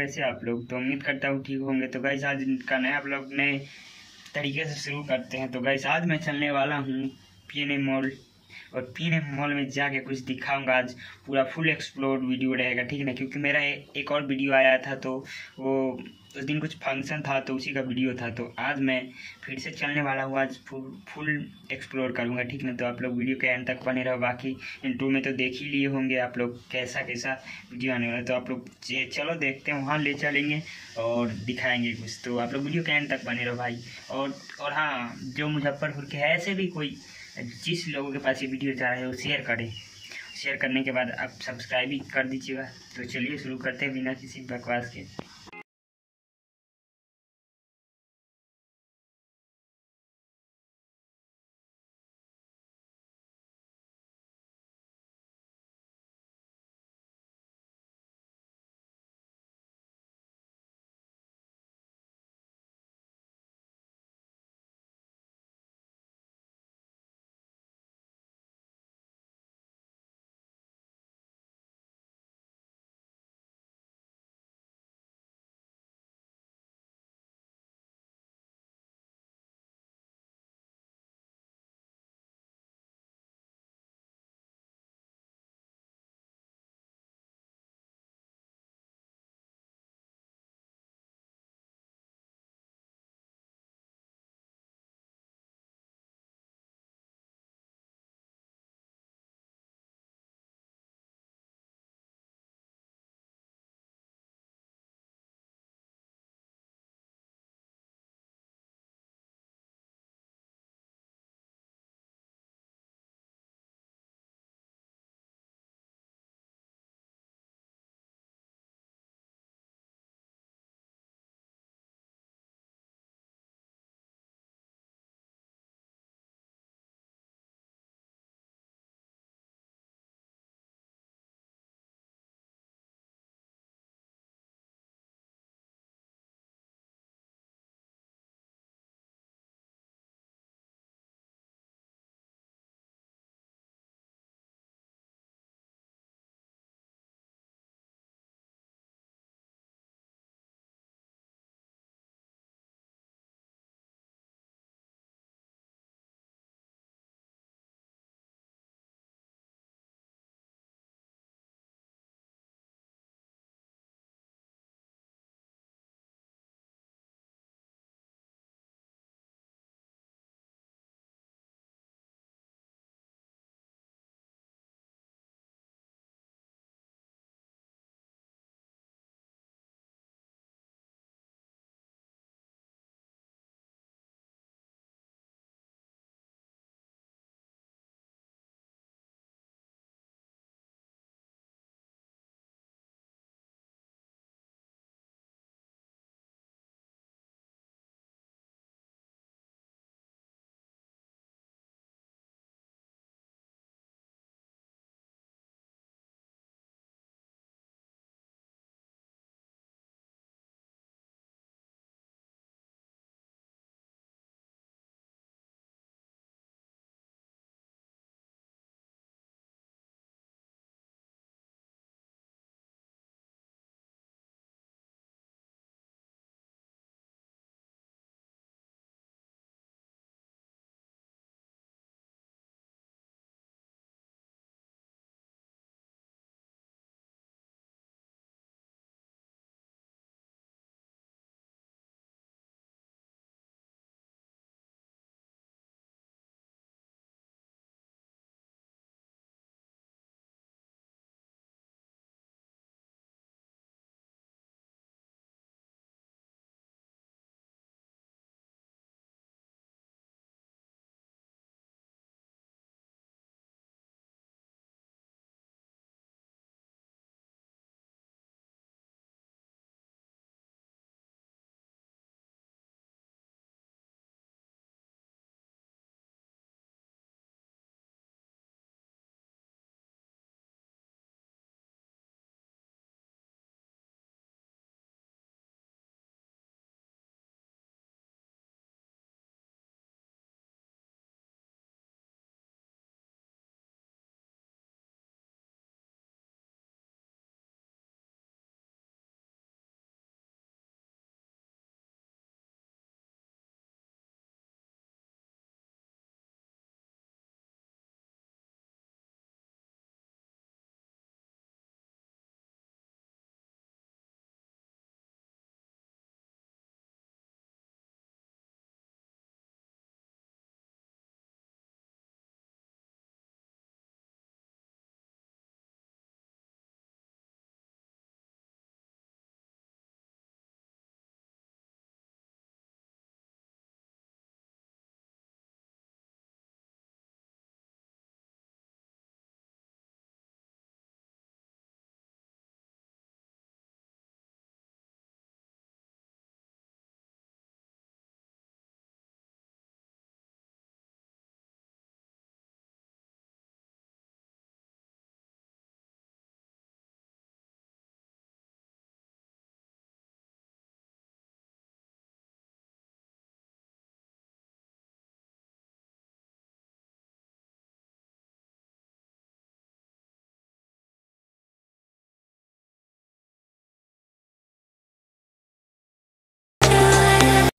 कैसे आप लोग? तो उम्मीद करता हूँ ठीक होंगे। तो गाइस आज का नया ब्लॉग नए तरीके से शुरू करते हैं। तो गाइस आज मैं चलने वाला हूँ पीएनए मॉल, और पीएनए मॉल में जाके कुछ दिखाऊंगा। आज पूरा फुल एक्सप्लोर वीडियो रहेगा, ठीक है ना? क्योंकि मेरा एक और वीडियो आया था, तो वो उस दिन कुछ फंक्शन था तो उसी का वीडियो था। तो आज मैं फिर से चलने वाला हूँ, आज फुल एक्सप्लोर करूँगा, ठीक ना? तो आप लोग वीडियो के एंड तक बने रहो। बाकी इंट्रो में तो देख ही लिए होंगे आप लोग कैसा कैसा वीडियो आने वाला है। तो आप लोग चलो देखते हैं, वहाँ ले चलेंगे और दिखाएंगे कुछ। तो आप लोग वीडियो के एंड तक बने रहो भाई। और हाँ, जो मुजफ्फरपुर के है, ऐसे भी कोई जिस लोगों के पास ये वीडियो जा रहा है वो शेयर करें। शेयर करने के बाद आप सब्सक्राइब भी कर दीजिएगा। तो चलिए शुरू करते हैं बिना किसी बकवास के।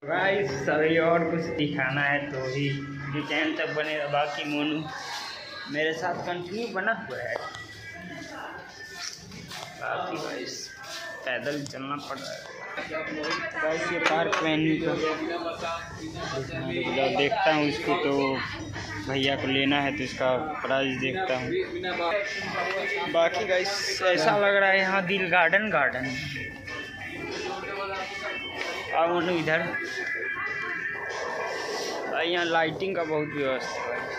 गाइस अभी और कुछ दिखाना है तो ही वीकेंड तक बने। बाकी मोनू मेरे साथ कंटिन्यू बना हुआ है। बाकी गाइस पैदल चलना पड़ रहा है। गाइस ये पार्क में देखता हूँ इसको, तो भैया को लेना है तो इसका प्राइस देखता हूँ। बाकी गाइस ऐसा लग रहा है यहाँ दिल गार्डन आओ इधर। यहाँ लाइटिंग का बहुत व्यवस्था है।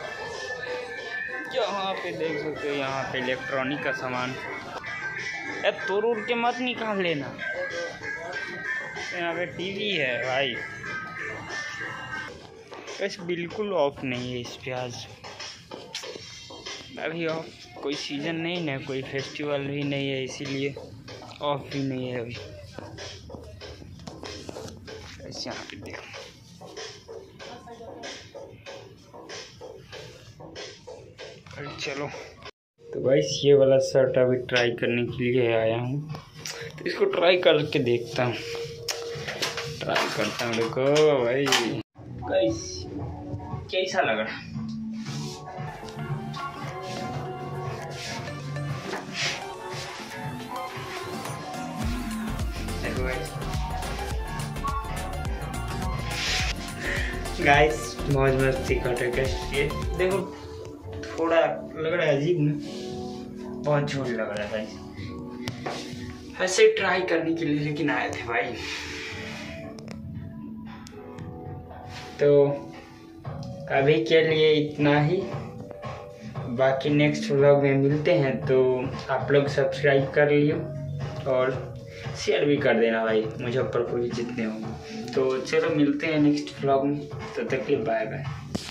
यहाँ पे देख सकते हो, यहाँ पे इलेक्ट्रॉनिक का सामान। तोड़ के मत निकाल लेना। यहाँ पे टीवी है भाई। वैसे बिल्कुल ऑफ नहीं है इस पे आज। अभी ऑफ कोई सीज़न नहीं है, कोई फेस्टिवल भी नहीं है, इसीलिए ऑफ भी नहीं है अभी। ऐसे यहाँ पे देखो, चलो। तो गाइस ये वाला शर्ट अभी ट्राई करने के लिए आया हूँ, तो इसको ट्राई करके देखता हूँ। ट्राई करता हूँ, देखो भाई गाइस कैसा लग रहा है। देखो गाइस मौज मस्ती करके देखो, थोड़ा लग रहा है अजीब ना, बहुत झूठ लग रहा है भाई। ऐसे ट्राई करने के लिए लेकिन आए थे भाई। तो अभी के लिए इतना ही। बाकी नेक्स्ट व्लॉग में मिलते हैं, तो आप लोग सब्सक्राइब कर लियो और शेयर भी कर देना भाई, मुजफ्फरपुर जितने होंगे। तो चलो मिलते हैं नेक्स्ट व्लॉग में, तो तक के बाय बाय।